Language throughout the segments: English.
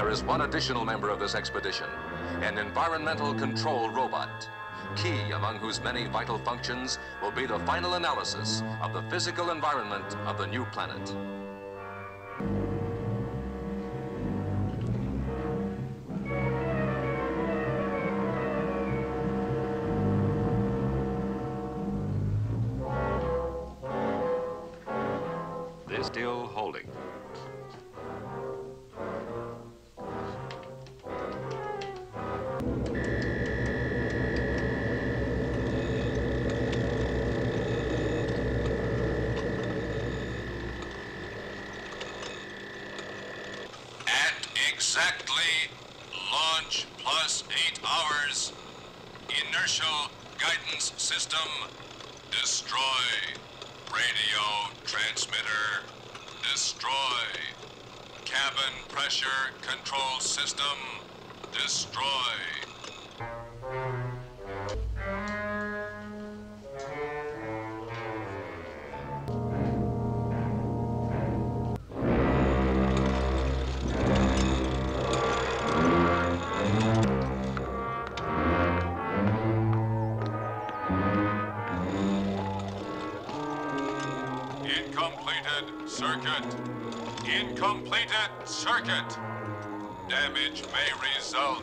there is one additional member of this expedition, an environmental control robot, key among whose many vital functions will be the final analysis of the physical environment of the new planet. This still holding. Exactly launch plus 8 hours. Inertial guidance system destroy. Radio transmitter destroy. Cabin pressure control system destroy. Incompleted circuit. Incompleted circuit. Damage may result.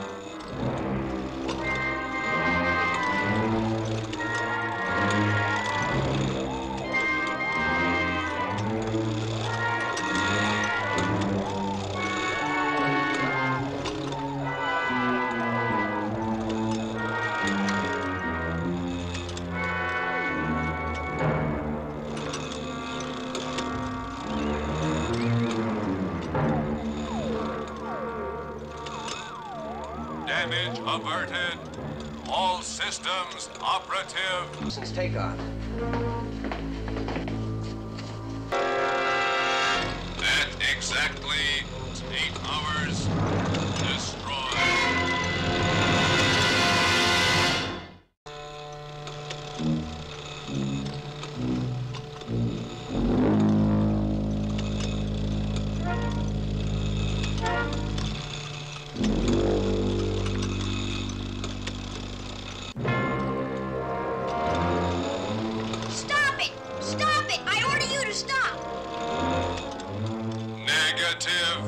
Damage averted. All systems operative. Since takeoff. At exactly 8 hours, destroy. Stop it! I order you to stop! Negative.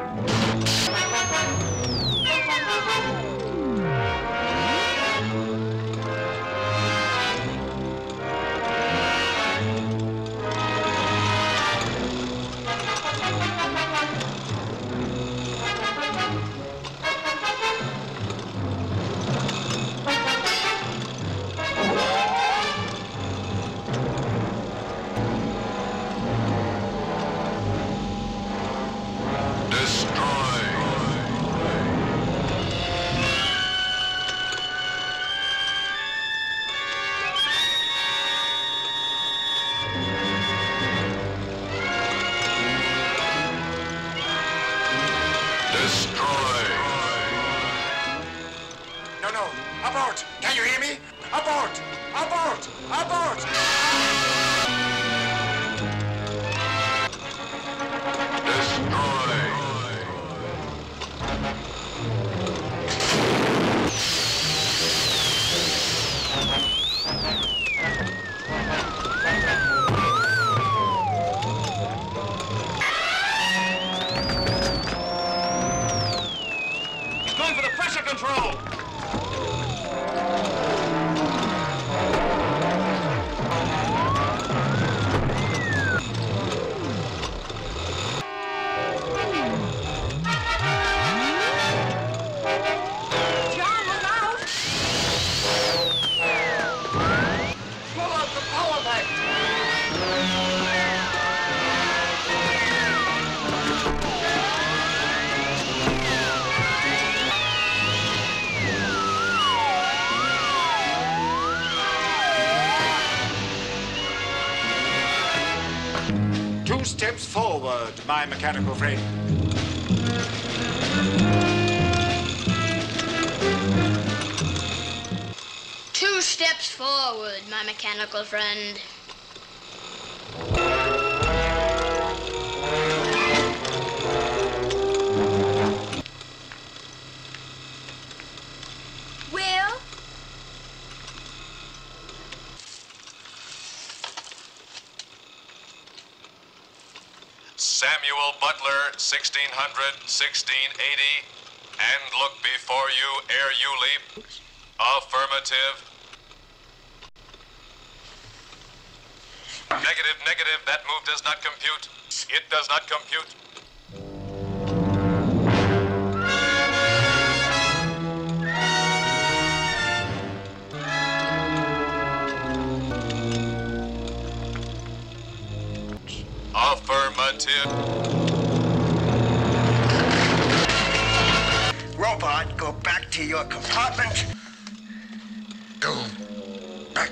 No, abort! Can you hear me? Abort! Abort! Abort! He's going for the pressure control! Two steps forward, my mechanical friend. Two steps forward, my mechanical friend. Samuel Butler, 1600, 1680. And look before you ere you leap. Affirmative. Negative, negative. That move does not compute. It does not compute. Affirmative. Robot, go back to your compartment. Go back.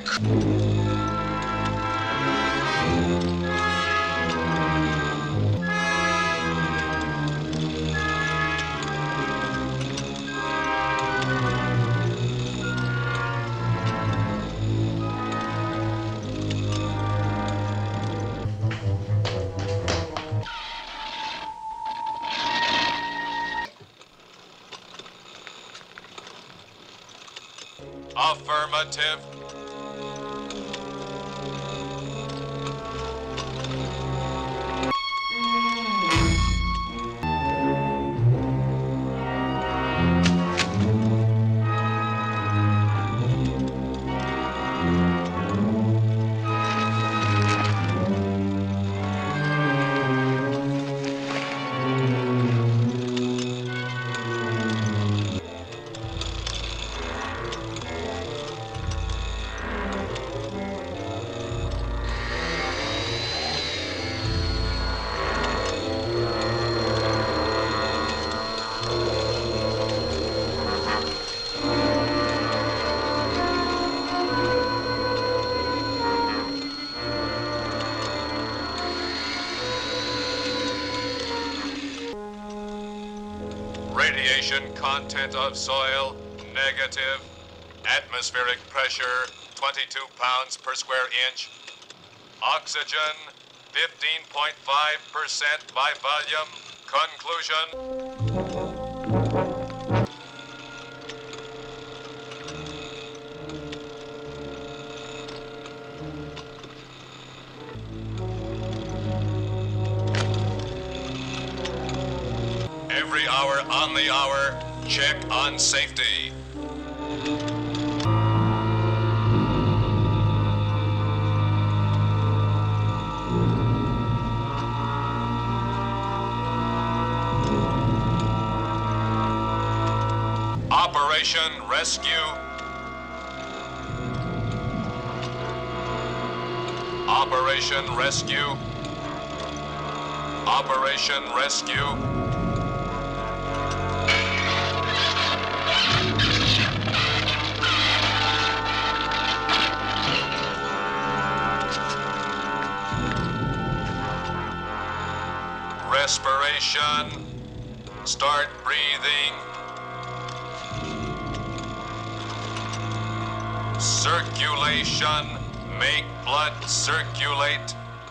Affirmative. Radiation content of soil, negative. Atmospheric pressure, 22 pounds per square inch. Oxygen, 15.5% by volume. Conclusion. Every hour on the hour, check on safety. Operation Rescue. Operation Rescue. Operation Rescue. Respiration. Start breathing. Circulation. Make blood circulate.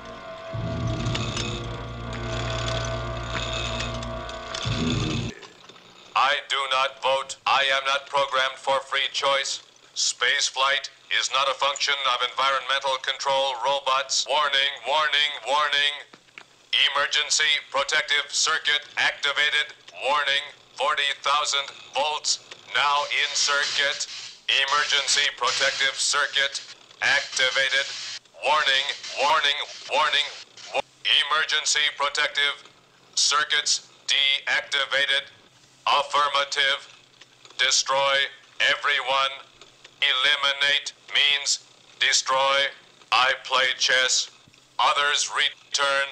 I do not vote. I am not programmed for free choice. Space flight is not a function of environmental control robots. Warning, warning, warning. Emergency protective circuit activated. Warning, 40,000 volts now in circuit. Emergency protective circuit activated. Warning, warning, warning. Emergency protective circuits deactivated. Affirmative. Destroy everyone. Eliminate means destroy. I play chess. Others return.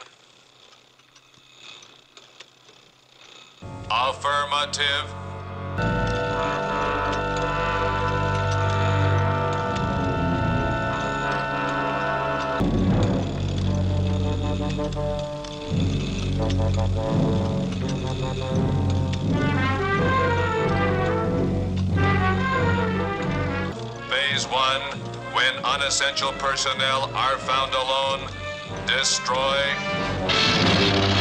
Affirmative. Phase 1, when unessential personnel are found alone, destroy.